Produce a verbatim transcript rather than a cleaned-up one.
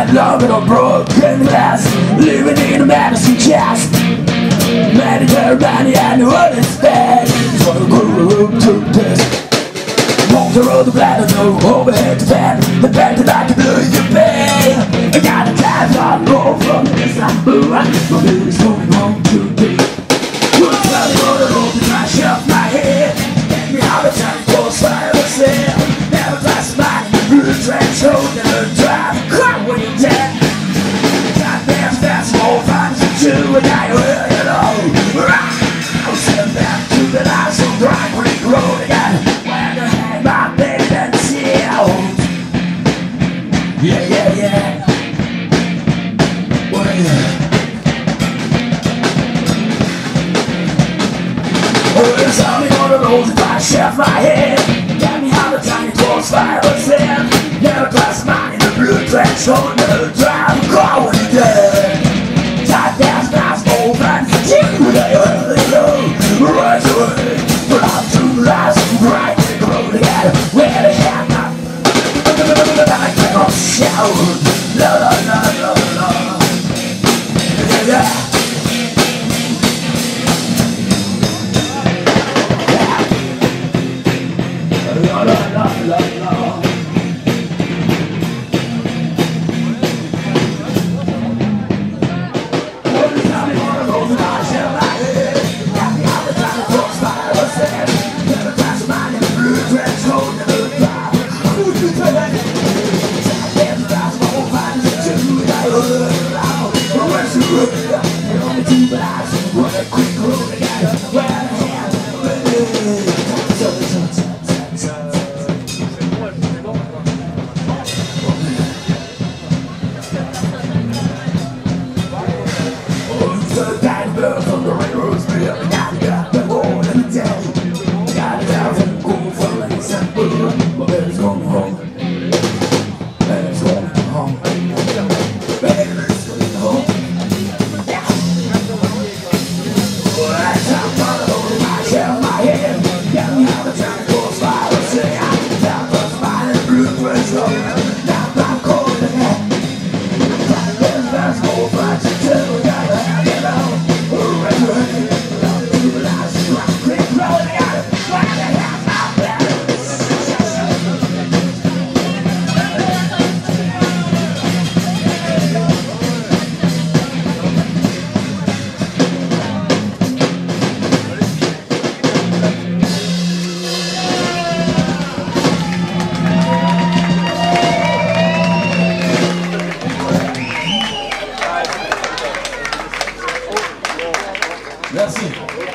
bad love and a broken glass, living in a medicine chest. Mediterranean and what is bad, so I grew up to this. Walk the road, the bladder, no overhead to fan. The bed that I can do you pay. I got a time on roll from this side, but my baby's going home today. Good cloudy on the road, the trash off my head. Get me out of time, close fire, I said. Never pass by the blue trench road, never drive a car when you're dead. Time dance, fast, more fun to do, and I will, you know. I'll send back to the last old dry brick road again. Where the heck my baby then sealed. Yeah, yeah, yeah. Well, yeah. Oh, it's only on the road if I shove my head. Got me how the tiny close fire was in. Never pass mine in the blue trench road, never drive a car when you're dead. Time dance, fast, old man, fatigue with a early low. Right away, but I'm too last to bright to grow together. Where the hell not? I can't shout. La la la la la. Yeah, yeah. La la la la la. Merci.